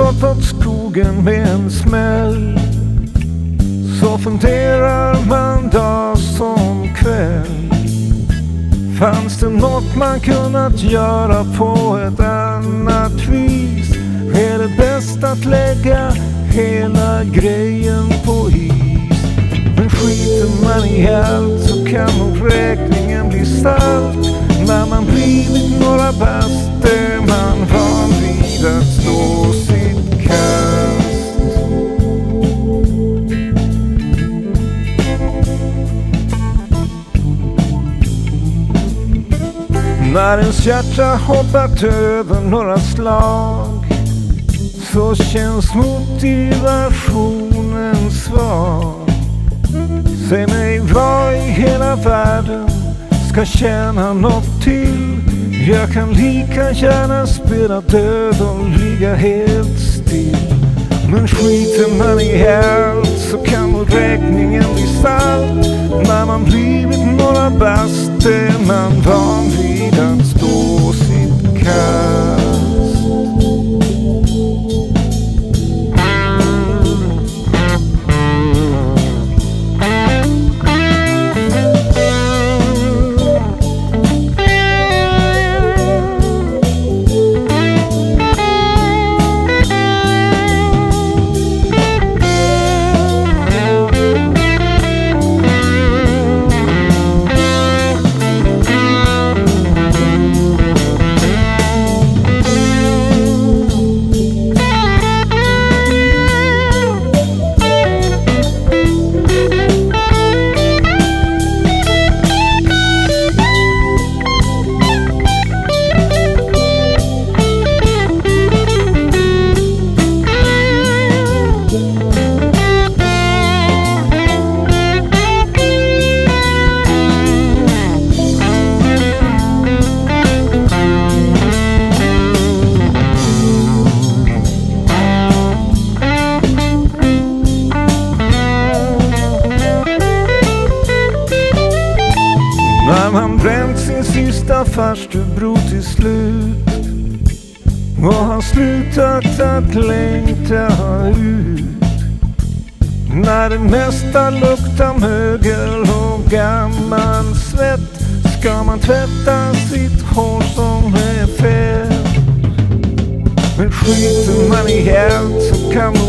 gått åt skogen med en smäll, så funderar man dag som kväll. Fanns det något man kunnat göra på ett annat vis? Är det bäst att lägga hela grejen på is? Men skiter man i allt så kan nog räkningen bli salt. När man blivit några bast är man van vid att stå sitt kast. När ens hjärta hoppat över några slag så känns motivationen svag. Säg mig vad i hela världen ska tjäna något till. Jag kan lika gärna spela död och ligga helt still. Men skiter man i allt så kan nog räkningen bli salt. När man blivit några bast är man van vid att stå sitt kast. När man bränt sin sista farstubro till slut och har slutat att längta ut. När det mesta luktar mögel och gammal svett ska man tvätta sitt hår som är fett. Men skiter man i allt så kan man